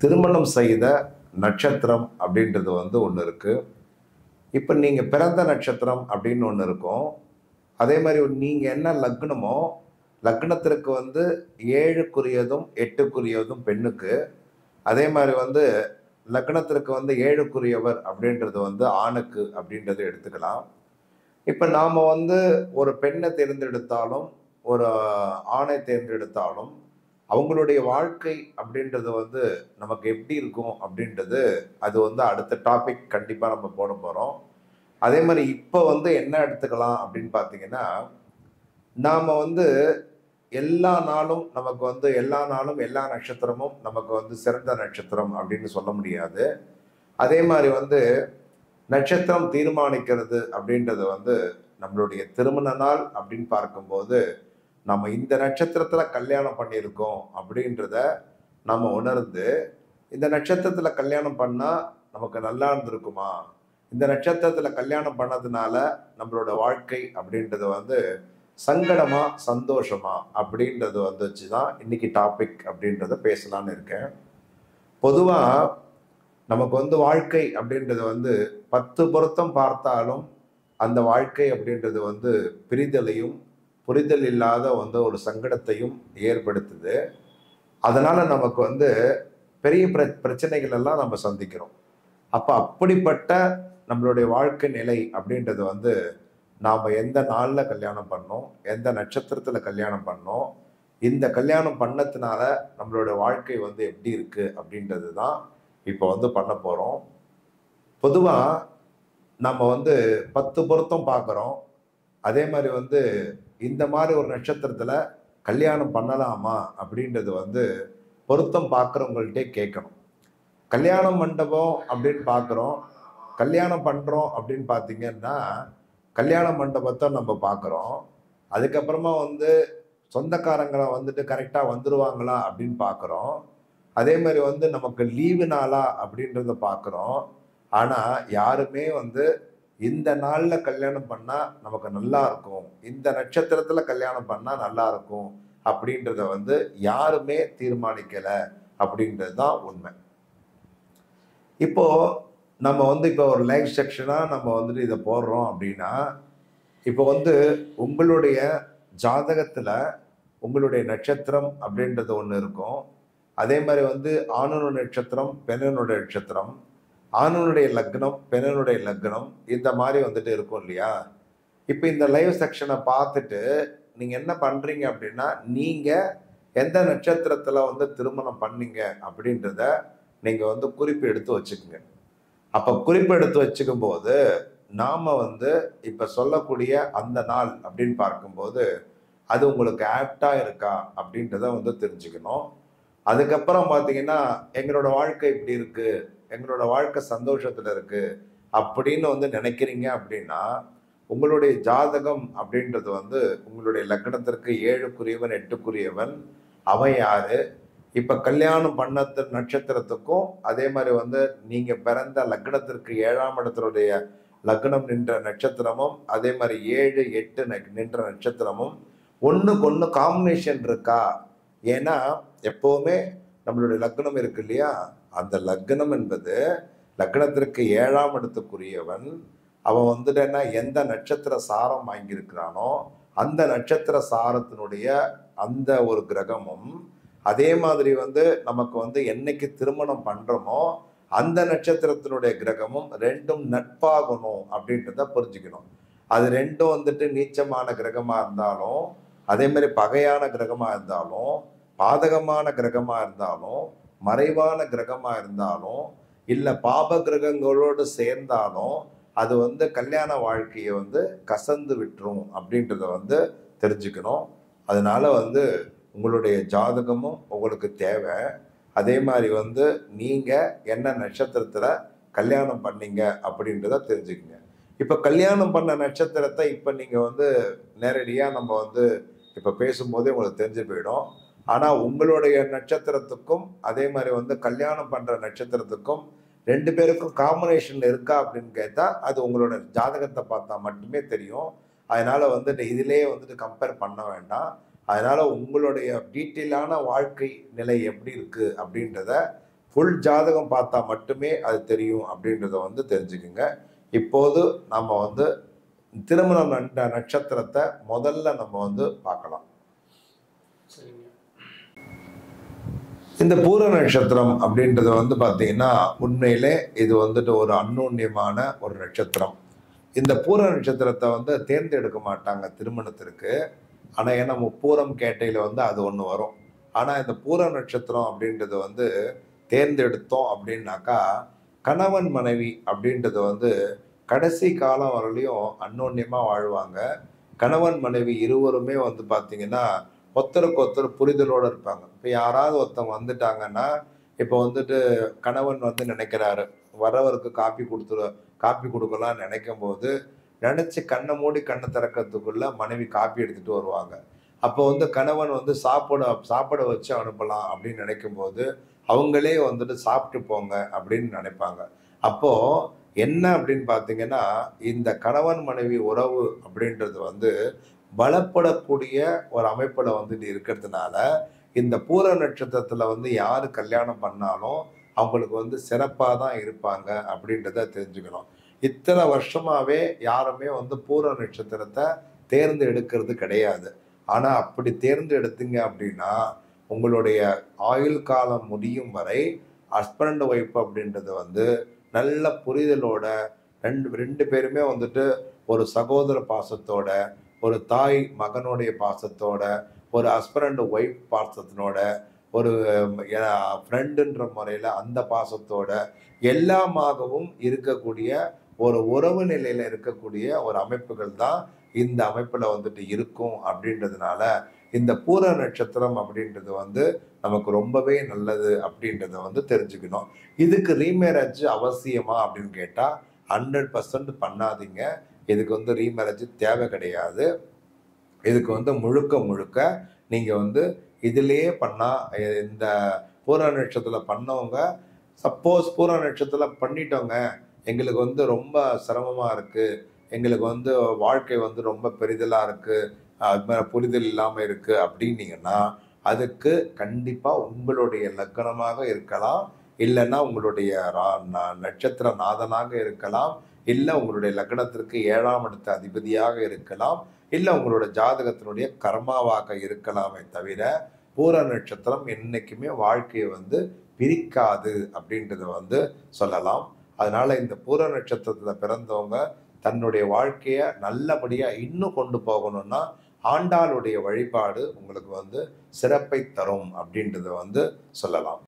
திருமணம் செய்த நட்சத்திரம் அப்படின்றது ஒன்று இருக்குது. இப்போ நீங்கள் பிறந்த நட்சத்திரம் அப்படின்னு ஒன்று இருக்கும். அதே மாதிரி நீங்கள் என்ன லக்னமோ, லக்னத்திற்கு 7க்குரியதும் 8க்குரியதும் பெண்ணுக்கு. அதே மாதிரி லக்னத்திற்கு 7க்குரியவர் அப்படின்றது ஆணுக்கு அப்படின்றத எடுத்துக்கலாம். இப்போ நாம் ஒரு பெண்ணை தேர்ந்தெடுத்தாலும் ஒரு ஆணை தேர்ந்தெடுத்தாலும் அவங்களுடைய வாழ்க்கை அப்படின்றது நமக்கு எப்படி இருக்கும் அப்படின்றது அது அடுத்த டாபிக் கண்டிப்பாக நம்ம போட போகிறோம். அதே மாதிரி இப்போ என்ன எடுத்துக்கலாம் அப்படின்னு பார்த்தீங்கன்னா, நாம் எல்லா நாளும் நமக்கு எல்லா நாளும் எல்லா நட்சத்திரமும் நமக்கு சிறந்த நட்சத்திரம் அப்படின்னு சொல்ல முடியாது. அதே மாதிரி நட்சத்திரம் தீர்மானிக்கிறது அப்படின்றது நம்மளுடைய திருமண நாள் அப்படின்னு பார்க்கும்போது நம்ம இந்த நட்சத்திரத்தில் கல்யாணம் பண்ணியிருக்கோம் அப்படின்றத நம்ம உணர்ந்து, இந்த நட்சத்திரத்தில் கல்யாணம் பண்ணால் நமக்கு நல்லா இருந்திருக்குமா, இந்த நட்சத்திரத்தில் கல்யாணம் பண்ணதுனால நம்மளோட வாழ்க்கை அப்படின்றது சங்கடமா சந்தோஷமா அப்படின்றது வச்சு தான் இன்னைக்கு டாபிக் அப்படின்றத பேசலான்னு இருக்கேன். பொதுவாக நமக்கு வாழ்க்கை அப்படின்றது 10 பொருத்தம் பார்த்தாலும் அந்த வாழ்க்கை அப்படின்றது பிரிதலையும் புரிதல் இல்லாத ஒரு சங்கடத்தையும் ஏற்படுத்துது. அதனால நமக்கு பெரிய பிரச்சனைகள் எல்லாம் நம்ம சந்திக்கிறோம். அப்போ அப்படிப்பட்ட நம்மளுடைய வாழ்க்கை நிலை அப்படின்றது நாம் எந்த நாளில் கல்யாணம் பண்ணோம், எந்த நட்சத்திரத்தில் கல்யாணம் பண்ணோம், இந்த கல்யாணம் பண்ணதுனால நம்மளோட வாழ்க்கை எப்படி இருக்குது அப்படின்றது தான் இப்போ பண்ண போகிறோம். பொதுவாக நம்ம 10 பொருத்தம் பார்க்குறோம். அதே மாதிரி இந்த மாதிரி ஒரு நட்சத்திரத்தில் கல்யாணம் பண்ணலாமா அப்படின்றது பொருத்தம் பார்க்குறவங்கள்ட்டே கேட்கணும். கல்யாண மண்டபம் அப்படின்னு பார்க்குறோம், கல்யாணம் பண்ணுறோம் அப்படின்னு பார்த்தீங்கன்னா கல்யாண மண்டபத்தை நம்ம பார்க்குறோம். அதுக்கப்புறமா சொந்தக்காரங்களை கரெக்டாக வந்துடுவாங்களா அப்படின்னு பார்க்குறோம். அதே மாதிரி நமக்கு லீவு நாளா அப்படின்றத பார்க்குறோம். ஆனால் யாருமே இந்த நாளில் கல்யாணம் பண்ணால் நமக்கு நல்லா இருக்கும், இந்த நட்சத்திரத்தில் கல்யாணம் பண்ணால் நல்லா இருக்கும் அப்படின்றத யாருமே தீர்மானிக்கலை அப்படின்றது தான் உண்மை. இப்போ நம்ம இப்போ ஒரு லைவ் செக்ஷனாக நம்ம இதை போடுறோம் அப்படின்னா, இப்போ உங்களுடைய ஜாதகத்தில் உங்களுடைய நட்சத்திரம் அப்படின்றது ஒன்று இருக்கும். அதே மாதிரி ஆணுடைய நட்சத்திரம், பெண்ணுடைய நட்சத்திரம், ஆணுடைய லக்னம், பெண்ணுடைய லக்னம், இந்த மாதிரி இருக்கும் இல்லையா. இப்போ இந்த லைவ் செக்ஷனை பார்த்துட்டு நீங்கள் என்ன பண்ணுறீங்க அப்படின்னா, நீங்கள் எந்த நட்சத்திரத்தில் திருமணம் பண்ணீங்க அப்படின்றத நீங்கள் குறிப்பு எடுத்து வச்சுக்கோங்க. அப்போ குறிப்பு எடுத்து வச்சுக்கும் போது நாம் இப்போ சொல்லக்கூடிய அந்த நாள் அப்படின்னு பார்க்கும்போது அது உங்களுக்கு ஆப்டாக இருக்கா அப்படின்றத தெரிஞ்சுக்கணும். அதுக்கப்புறம் பார்த்தீங்கன்னா, எங்களோட வாழ்க்கை இப்படி இருக்குது, எங்களோட வாழ்க்கை சந்தோஷத்தில் இருக்குது அப்படின்னு நினைக்கிறீங்க அப்படின்னா, உங்களுடைய ஜாதகம் அப்படின்றது உங்களுடைய லக்னத்திற்கு 7க்குரியவன் 8க்குரியவன் அவன் யாரு, இப்போ கல்யாணம் பண்ண நட்சத்திரத்துக்கும் அதே மாதிரி நீங்கள் பிறந்த லக்னத்திற்கு 7ஆம் இடத்தினுடைய லக்னம் நின்ற நட்சத்திரமும் அதே மாதிரி 7, 8 நின்ற நட்சத்திரமும் ஒன்றுக்கு ஒன்று காம்பினேஷன் இருக்கா. ஏன்னா எப்போவுமே நம்மளுடைய லக்னம் இருக்கு இல்லையா, அந்த லக்னம் என்பது லக்னத்திற்கு 7ஆம் இடத்துக்குரியவன் அவன் என்ன எந்த நட்சத்திர சாரம் வாங்கியிருக்கிறானோ அந்த நட்சத்திர சாரத்தினுடைய அந்த ஒரு கிரகமும், அதே மாதிரி நமக்கு என்னைக்கு திருமணம் பண்ணுறோமோ அந்த நட்சத்திரத்தினுடைய கிரகமும் ரெண்டும் நட்பாகணும் அப்படின்றத புரிஞ்சுக்கணும். அது ரெண்டும் நீச்சமான கிரகமாக இருந்தாலும், அதே மாதிரி பகையான கிரகமாக இருந்தாலும், பாதகமான கிரகமாக இருந்தாலும், மறைவான கிரகமாக இருந்தாலும், இல்லை பாப கிரகங்களோடு சேர்ந்தாலும் அது கல்யாண வாழ்க்கையை கசந்து விட்டுரும் அப்படின்றத தெரிஞ்சுக்கணும். அதனால உங்களுடைய ஜாதகமும் உங்களுக்கு தேவை. அதே மாதிரி நீங்கள் என்ன நட்சத்திரத்தில் கல்யாணம் பண்ணீங்க அப்படின்றத தெரிஞ்சுக்கங்க. இப்போ கல்யாணம் பண்ண நட்சத்திரத்தை இப்போ நீங்கள் நேரடியாக நம்ம இப்போ பேசும்போதே உங்களுக்கு தெரிஞ்சு போயிடும். ஆனால் உங்களுடைய நட்சத்திரத்துக்கும் அதே மாதிரி கல்யாணம் பண்ணுற நட்சத்திரத்துக்கும் 2 பேருக்கும் காம்பினேஷன் இருக்கா அப்படின்னு கேட்டால் அது உங்களோட ஜாதகத்தை பார்த்தா மட்டுமே தெரியும். அதனால் இதிலே கம்பேர் பண்ண வேண்டாம். அதனால் உங்களுடைய டீட்டெயிலான வாழ்க்கை நிலை எப்படி இருக்குது அப்படின்றத ஃபுல் ஜாதகம் பார்த்தா மட்டுமே அது தெரியும் அப்படின்றத வந்து தெரிஞ்சுக்குங்க. இப்போது நம்ம வந்து திருமணம் நட்சத்திரத்தை முதல்ல நம்ம வந்து பார்க்கலாம். இந்த பூர நட்சத்திரம் அப்படின்றது வந்து பார்த்தீங்கன்னா உண்மையிலே இது வந்துட்டு ஒரு அந்யோன்யமான ஒரு நட்சத்திரம். இந்த பூர நட்சத்திரத்தை வந்து தேர்ந்தெடுக்க மாட்டாங்க திருமணத்திற்கு. ஆனால் ஏன்னா முப்பூரம் கேட்டையில் வந்து அது ஒன்று வரும். ஆனால் இந்த பூர நட்சத்திரம் அப்படின்றது வந்து தேர்ந்தெடுத்தோம் அப்படின்னாக்கா கணவன் மனைவி அப்படின்றது வந்து கடைசி காலம் வரலையும் அந்யோன்யமாக வாழ்வாங்க. கணவன் மனைவி இருவருமே வந்து பார்த்தீங்கன்னா ஒருத்தருக்கு ஒருத்தர் புரிதலோடு இருப்பாங்க. இப்போ யாராவது ஒருத்தவங்க வந்துட்டாங்கன்னா, இப்போ வந்துட்டு கணவன் வந்து நினைக்கிறாரு வரவருக்கு காப்பி கொடுக்கலாம்னு நினைக்கும் போது நினைச்சு கண்ணை மூடி கண்ணை திறக்கிறதுக்குள்ள மனைவி காப்பி எடுத்துட்டு வருவாங்க. அப்போ வந்து கணவன் வந்து சாப்பிட வச்சு அனுப்பலாம் அப்படின்னு நினைக்கும் போது அவங்களே வந்துட்டு சாப்பிட்டு போங்க அப்படின்னு நினைப்பாங்க. அப்போ என்ன அப்படின்னு பார்த்தீங்கன்னா இந்த கணவன் மனைவி உறவு அப்படின்றது வந்து பலப்படக்கூடிய ஒரு அமைப்புல வந்துட்டு இருக்கிறதுனால இந்த பூர நட்சத்திரத்துல வந்து யாரு கல்யாணம் பண்ணாலும் அவங்களுக்கு வந்து சிறப்பாக தான் இருப்பாங்க அப்படின்றத தெரிஞ்சுக்கணும். இத்தனை வருஷமாவே யாருமே வந்து பூர நட்சத்திரத்தை தேர்ந்து எடுக்கிறது கிடையாது. ஆனா அப்படி தேர்ந்து எடுத்தீங்க அப்படின்னா உங்களுடைய ஆயுள் காலம் முடியும் வரை ஹஸ்பண்ட் ஒய்ஃப் அப்படின்றது வந்து நல்ல புரிதலோட ரெண்டு பேருமே வந்துட்டு ஒரு சகோதர பாசத்தோட, ஒரு தாய் மகனுடைய பாசத்தோட, ஒரு ஹஸ்பண்ட் ஒய்ஃப் பாசத்தினோட, ஒரு ஃப்ரெண்டுன்ற முறையில் அந்த பாசத்தோட எல்லாமாகவும் இருக்கக்கூடிய ஒரு உறவு நிலையில இருக்கக்கூடிய ஒரு அமைப்புகள் தான் இந்த அமைப்புல வந்துட்டு இருக்கும். அப்படின்றதுனால இந்த பூர நட்சத்திரம் அப்படின்றது வந்து நமக்கு ரொம்பவே நல்லது அப்படின்றத வந்து தெரிஞ்சுக்கணும். இதுக்கு ரீமேரேஜ் அவசியமா அப்படின்னு கேட்டா 100% பண்ணாதீங்க. இதுக்கு வந்து ரீமேரேஜ் தேவை கிடையாது. இதுக்கு வந்து முழுக்க நீங்க வந்து இதிலேயே பண்ணா இந்த பூர நட்சத்திரத்தில் பண்ணவங்க சப்போஸ் பூர நட்சத்திரத்தில் பண்ணிட்டோங்க எங்களுக்கு வந்து ரொம்ப சிரமமா இருக்கு, எங்களுக்கு வந்து வாழ்க்கை வந்து ரொம்ப பெரிதலா இருக்கு, அது மாதிரி புரிதல் இல்லாம இருக்கு அப்படின்னீங்கன்னா அதுக்கு கண்டிப்பா உங்களுடைய லக்னமாக இருக்கலாம், இல்லைன்னா உங்களுடைய நட்சத்திர நாதனாக இருக்கலாம், இல்லை உங்களுடைய லக்னத்திற்கு 7ஆம் இடத்து அதிபதியாக இருக்கலாம், இல்லை உங்களோட ஜாதகத்தினுடைய கர்மாவாக இருக்கலாமே தவிர பூர நட்சத்திரம் என்னைக்குமே வாழ்க்கையை வந்து பிரிக்காது அப்படின்றத வந்து சொல்லலாம். அதனால இந்த பூர நட்சத்திரத்துல பிறந்தவங்க தன்னுடைய வாழ்க்கைய நல்லபடியா இன்னும் கொண்டு போகணும்னா ஆண்டாளுடைய வழிபாடு உங்களுக்கு வந்து சிறப்பை தரும் அப்படின்றத வந்து சொல்லலாம்.